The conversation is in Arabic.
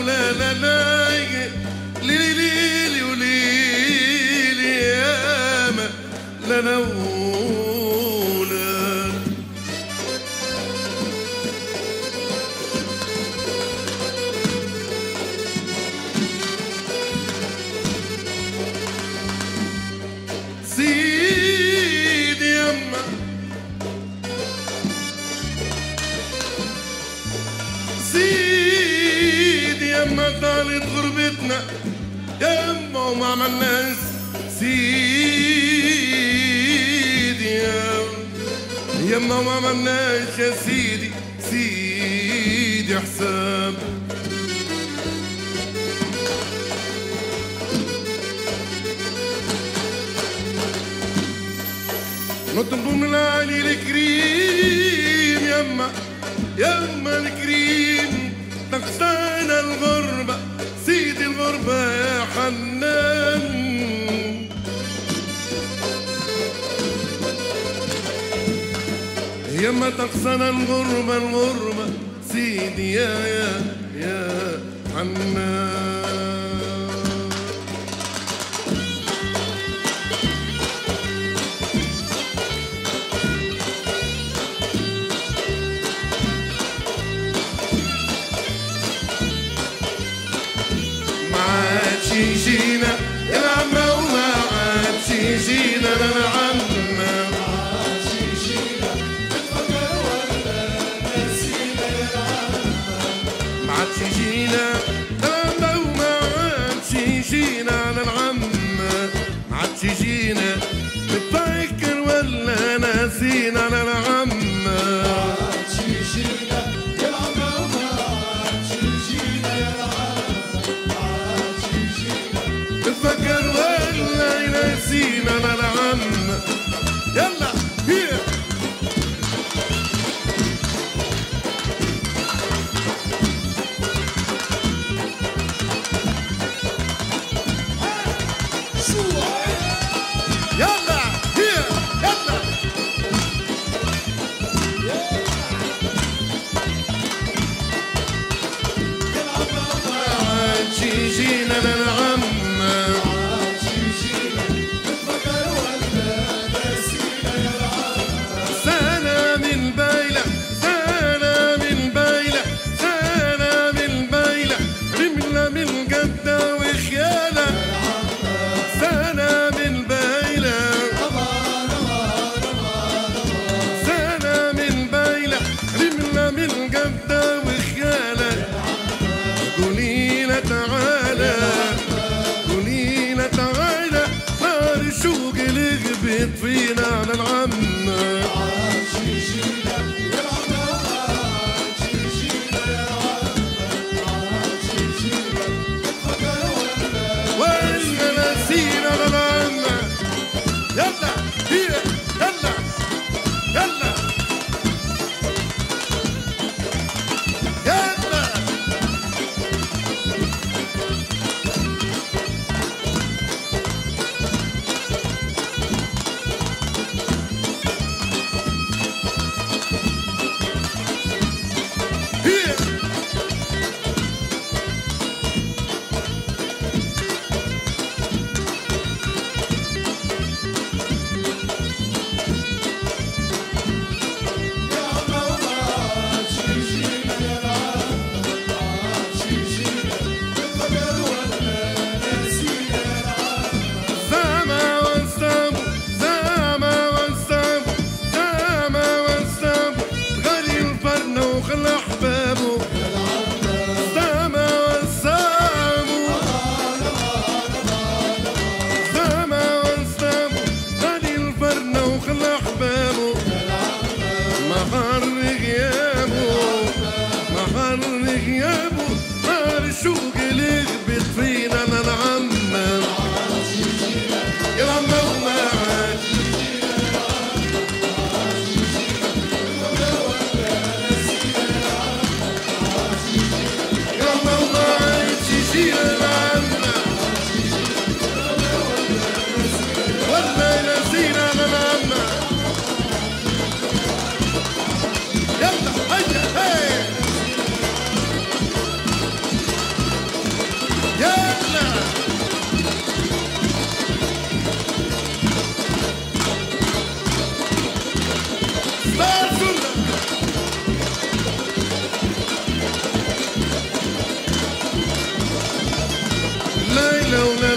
ولا لا لا ليلي ليلي وليلي يا ما لا لا ولا سيدي يما سيدي يما طالت غربتنا يما وما عملناش سيدي يما وما عملناش يا سيدي سيدي حساب نطلب من العالي الكريم يما يما الكريم تقصانا الغربة سيدي الغربة يا حنان يما تقصانا الغربة الغربة سيدي يا حنان يجينا يا العمة وما عادش يجينا للعمة ما عادش يجينا نتفكر ولا نسينا يا العمة ما عادش يجينا العمة وما عادش يجينا للعمة ما عادش يجينا نتفكر ولا نسينا للعمة ما عادش يجينا يا العمة وما عادش يجينا يا فكر ولا ينسينا انا العم يلا هي يلا هي يلا يجينا العم فينا على العمة عادش يجينا يا العمة عادش يجينا يا العمة عادش يجينا نتفكر ولا نسينا على العمة يلا هي يلا يلا يلا الأولاد